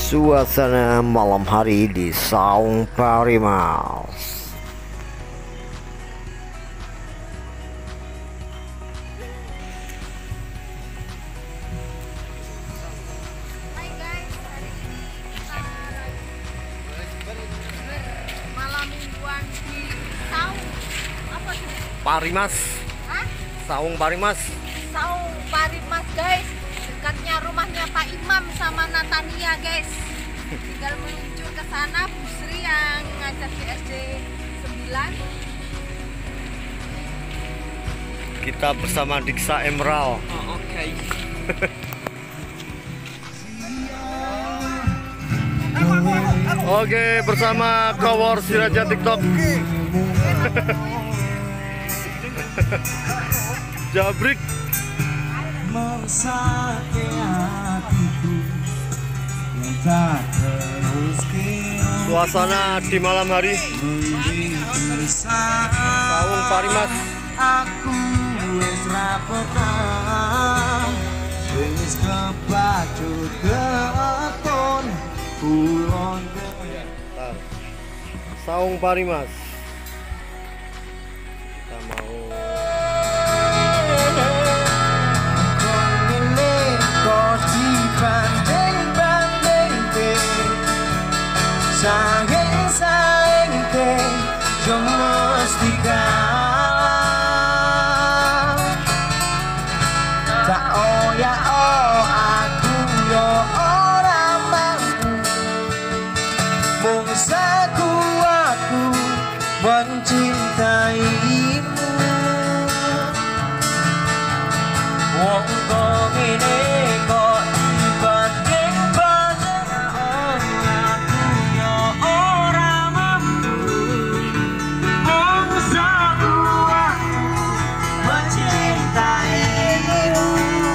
Suasana malam hari di Saung Parimas. Hai guys, hari ini kita malam mingguan di Saung apa tuh? Parimas. Hah? Saung Parimas. Saung Parimas guys, dekatnya rumahnya Pak Imam sama Natania guys. Tinggal meluncur ke sana, Bu Sri yang ngajak di SD 9. Kita bersama Diksa Emerald. Oke. Oke, bersama Kawor Siraja TikTok. Jabrik. Suasana di malam hari Saung Parimas. Aku wis rapetan, wis kebacut keton kulon. Saung Parimas. Kita mau Saing ke yo mesti kalah. Tak ya aku yo ora mampu. Bangsaku aku mencintaimu. Wong kok ngene kok dibanding banyak aku yo ora mampu. Bangsaku aku mencintaimu.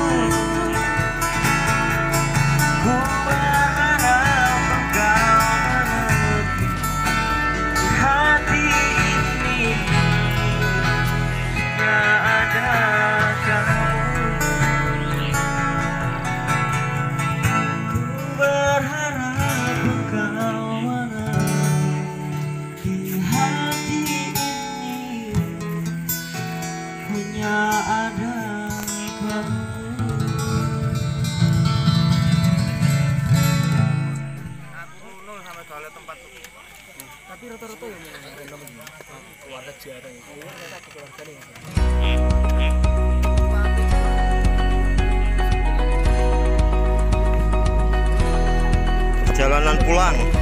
Ku berharap engkau mengerti hati ini gak ada kamu. Ku berharap engkau mengerti hati ini hanya ada kamu. Tapi rata-rata yang random keluarga jarang itu ternyata keluarga nih. perjalanan pulang.